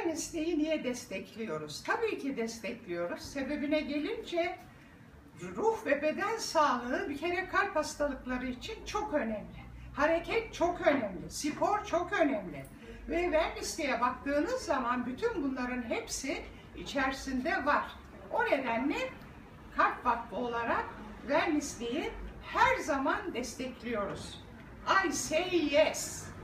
Wellness'liği niye destekliyoruz? Tabii ki destekliyoruz. Sebebine gelince ruh ve beden sağlığı bir kere kalp hastalıkları için çok önemli. Hareket çok önemli, spor çok önemli. Ve wellness'liğe baktığınız zaman bütün bunların hepsi içerisinde var. O nedenle Kalp Vakfı olarak wellness'liği her zaman destekliyoruz. I say yes.